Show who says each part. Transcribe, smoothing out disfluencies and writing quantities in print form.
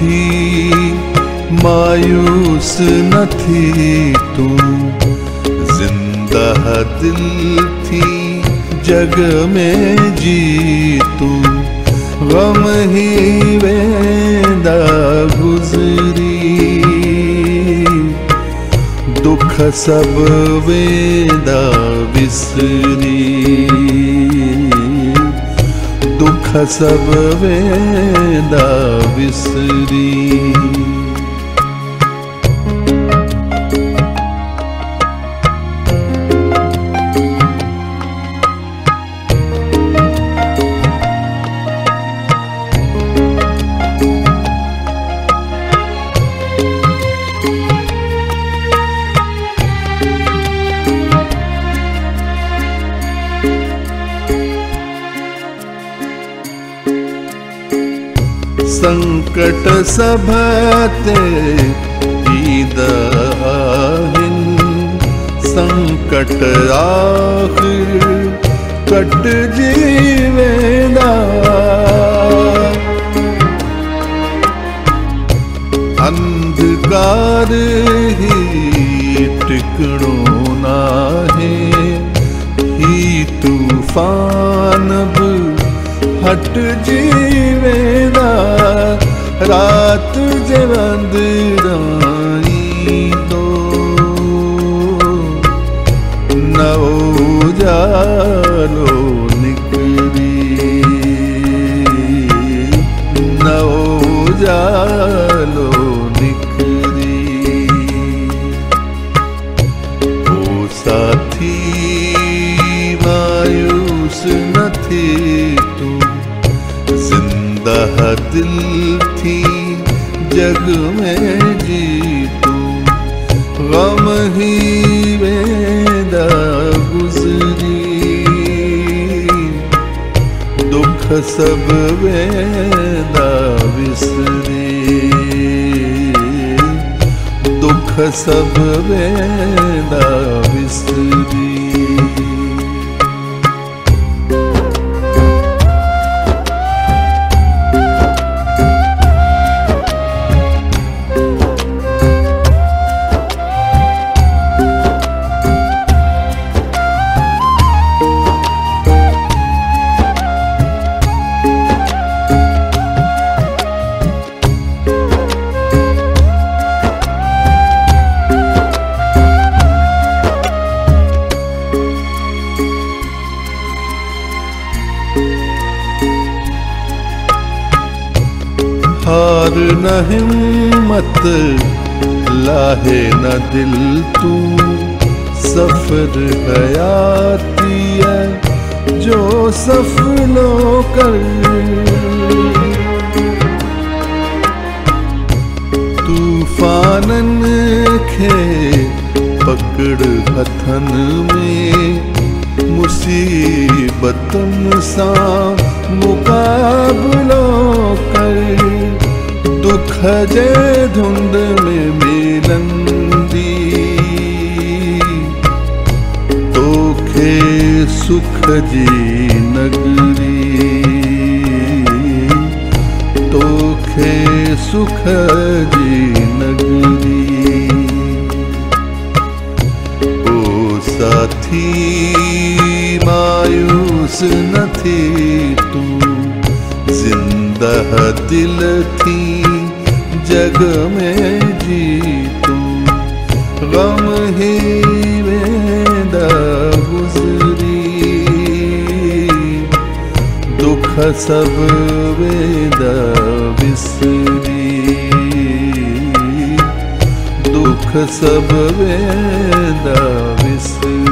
Speaker 1: थी मायूस न थी तू, जिंदा दिल थी जग में जी तू, गम ही वेंदा गुजरी, दुख सब वेंदा विसरी, दुख सब वेंदा विसरी। संकट सब ते ईद आहिन, संकट आखिर कट जीवेंदा, अंधकार ही टिकणो नाहे, ही तूफान भी हट जीवेंदा, रात जे अंधराई दो न उजालो निकली, न उजालो निकली। ओ साथी मायूस न थी तू, जिंदा दिल थी जग में जी तू, गम ही वेंदा गुजरी, दुख सब वेंदा विसरी, दुख सब वेंदा विसरी। हार न हिम्मत लाहे न दिल तू, सफर हयाती है जो सफलो कर, तूफानन खे पकड़ हथन में, मुसीबतन सा मुकाबलो कर, दुख जे धुंध में मिलंदी, तोखे सुख जी नगरी, तोखे सुख जी नगरी। ओ साथी मायूस न थी तू, जिंदा दिल थी जग में जी तू, गम ही वेंदा गुजरी, दुख सब वेंदा विसरी, दुख सब वेंदा विसरी।